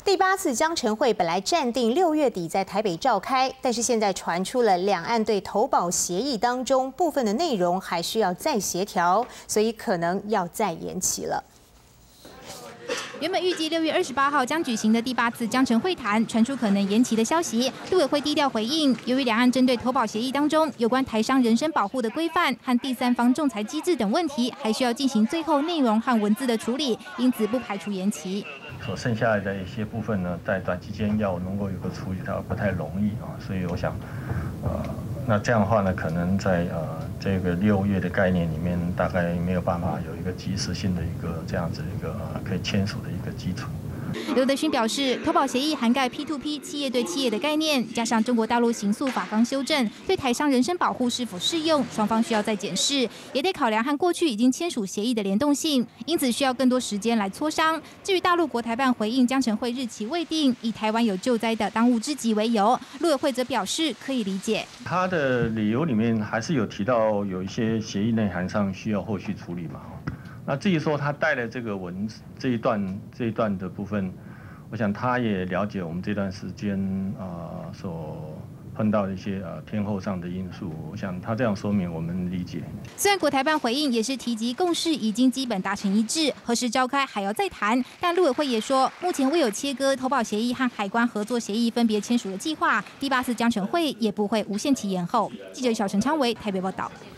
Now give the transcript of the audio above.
第8次江晨会本来暂定6月底在台北召开，但是现在传出了两岸对投保协议当中部分的内容还需要再协调，所以可能要再延期了。 原本预计6月28号将举行的第8次江晨会谈，传出可能延期的消息。陆委会低调回应，由于两岸针对投保协议当中有关台商人身保护的规范和第三方仲裁机制等问题，还需要进行最后内容和文字的处理，因此不排除延期。 所剩下来的一些部分呢，在短期间要能够有个处理，它不太容易啊，所以我想，那这样的话呢，可能在这个6月的概念里面，大概没有办法有一个及时性的一个这样子一个可以签署的一个基础。 刘德勋表示，投保协议涵盖 P2P 企业对企业的概念，加上中国大陆刑诉法纲修正，对台商人身保护是否适用，双方需要再检视，也得考量和过去已经签署协议的联动性，因此需要更多时间来磋商。至于大陆国台办回应江晨会日期未定，以台湾有救灾的当务之急为由，陆委会则表示可以理解。 他的理由里面还是有提到有一些协议内涵上需要后续处理嘛。 那至于说他带了这个这一段的部分，我想他也了解我们这段时间所碰到的一些天候上的因素，我想他这样说明我们理解。 虽然国台办回应也是提及共识已经基本达成一致，何时召开还要再谈，但陆委会也说目前未有切割投保协议和海关合作协议分别签署的计划，第8次江晨会也不会无限期延后。记者小陈昌维台北报道。